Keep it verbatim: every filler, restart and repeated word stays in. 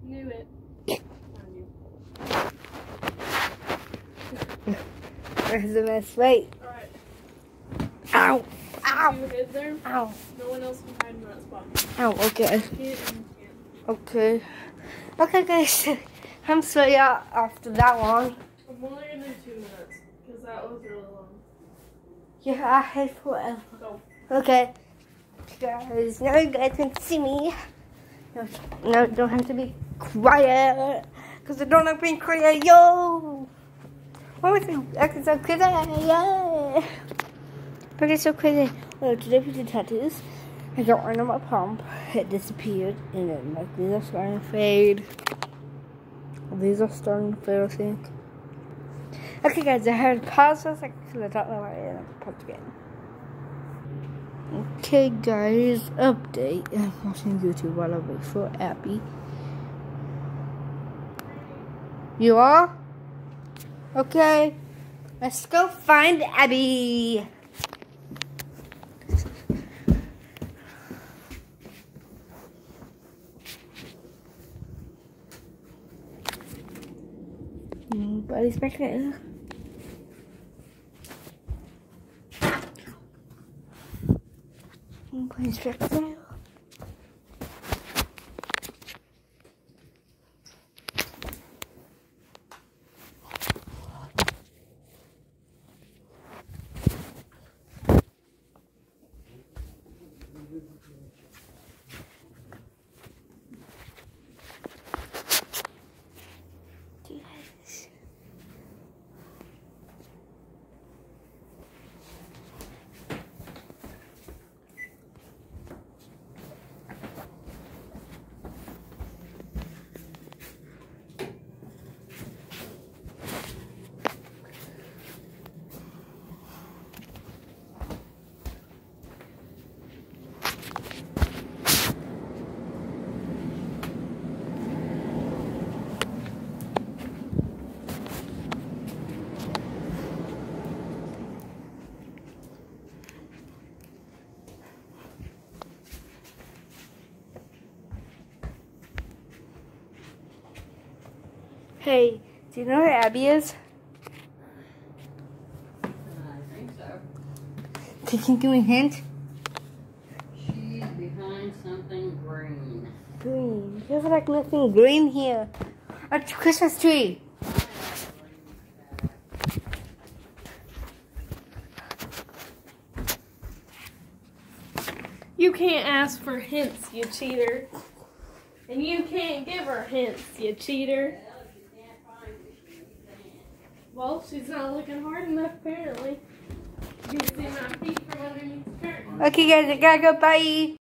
Knew it. Where's the mess? Wait. Alright. Ow! Ow! You hid there? Ow! No one else can hide in that spot. Ow, okay. You can't and you can't. Okay. Okay, guys. I'm sorry uh, after that one. I'm only gonna do two minutes, because that was really long. Yeah, I hate forever. Go. Okay. Guys, now you guys can see me. No, no, don't have to be quiet. Because I don't like being quiet. Yo! Why was it acting so crazy? Yeah! But it's so crazy. Well, today we did tattoos. I got one on my palm. It disappeared. And then, like, these are starting to fade. These are starting to fade, I think. Okay, guys, I had pause for a second because I don't know why I ended up pause again. Okay, guys, update. I'm watching YouTube while I wait for Abby. You are? Okay. Let's go find Abby. Nobody's back there. Nobody's back there. Hey, do you know where Abby is? I think so. Can you give me a hint? She's behind something green. Green. There's like nothing green here. A Christmas tree. You can't ask for hints, you cheater. And you can't give her hints, you cheater. Well, she's not looking hard enough, apparently. You can see my feet from underneath the curtain. Okay, guys, I gotta go. Bye.